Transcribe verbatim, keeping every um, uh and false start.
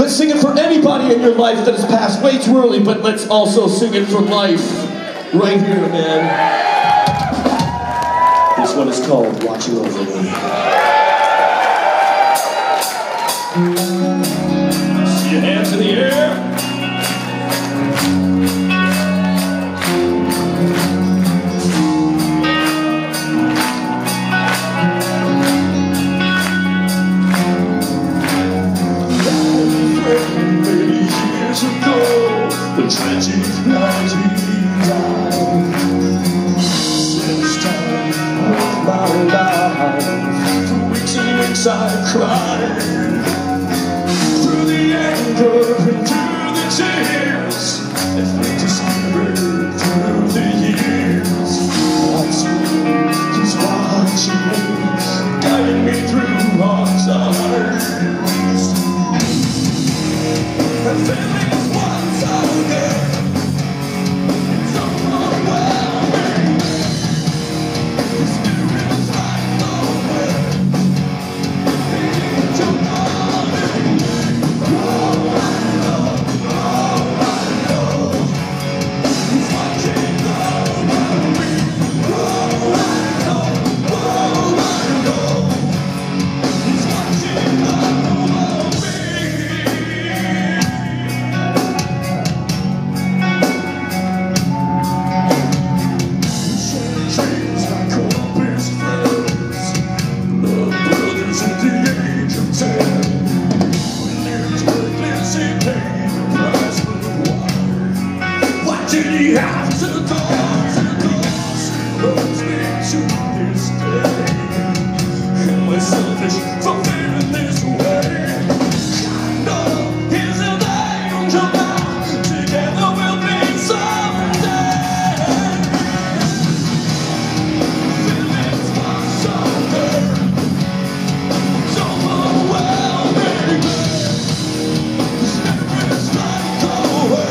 Let's sing it for anybody in your life that has passed way too early, but let's also sing it for life. Right here, man. This one is called Watching Over Me. See your hands in the air. The tragic night he died. Since time of my life, for weeks and weeks I cried. Through the anger and through the tears, it felt discovered through the years. He's watching me, guiding me through hard times. And feelings once so good, it's overwhelming. The spirit is right nowhere. The angel calling. Oh, I know, oh, I know. He's watching over me. Oh, I know, oh, I know. He's watching over me. Did he have to go, to go, loves me to this day? Am I selfish for feeling this way? No, he's an angel now, together we'll be someday. Feelings were so good, so overwhelming. The spirit is like away.